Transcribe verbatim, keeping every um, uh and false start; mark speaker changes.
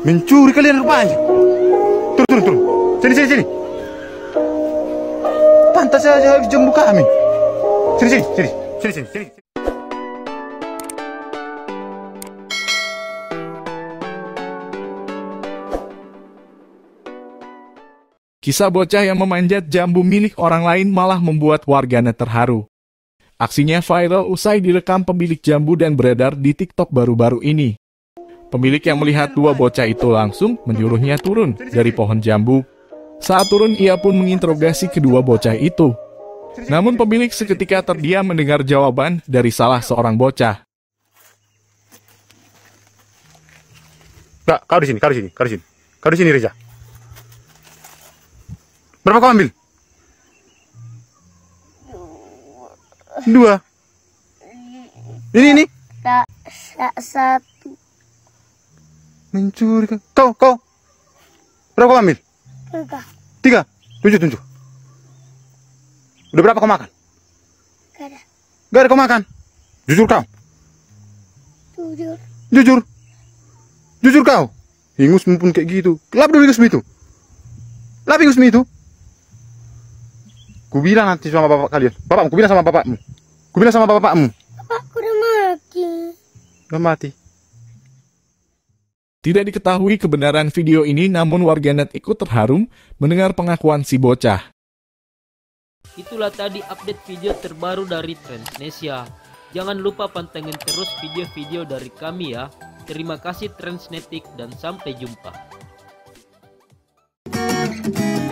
Speaker 1: Mencuri kalian rupanya. Turun, turun, turun. Sini, sini, sini. Pantas saja jambu kami. Sini, sini, sini, sini, sini, sini.
Speaker 2: Kisah bocah yang memanjat jambu milik orang lain malah membuat warganet terharu. Aksinya viral usai direkam pemilik jambu dan beredar di TikTok baru-baru ini. Pemilik yang melihat dua bocah itu langsung menyuruhnya turun dari pohon jambu. Saat turun, ia pun menginterogasi kedua bocah itu. Namun pemilik seketika terdiam mendengar jawaban dari salah seorang bocah.
Speaker 1: Kak, kau di sini, kau di sini, kau di sini. Kau di sini, Reza. Berapa kau ambil? Dua. Ini, ini.
Speaker 3: Satu.
Speaker 1: Mencuri. Kau, kau. Berapa kau ambil?
Speaker 3: Tiga.
Speaker 1: Tiga. Tunjuk, tunjuk. Udah berapa kau makan?
Speaker 3: Gak ada.
Speaker 1: Gak ada kau makan. Jujur kau.
Speaker 3: Jujur.
Speaker 1: Jujur. Jujur kau. Ingusmu pun kayak gitu. Lap dulu ingusmu itu. Lap ingusmu itu. Ku bilang nanti sama bapak kalian. Bapakmu, ku bilang sama bapakmu. Ku bilang sama bapakmu.
Speaker 3: Bapakku udah mati.
Speaker 1: Udah mati.
Speaker 2: Tidak diketahui kebenaran video ini, namun warganet ikut terharu mendengar pengakuan si bocah.
Speaker 4: Itulah tadi update video terbaru dari Transnesia. Jangan lupa pantengin terus video-video dari kami ya. Terima kasih Transnetik dan sampai jumpa.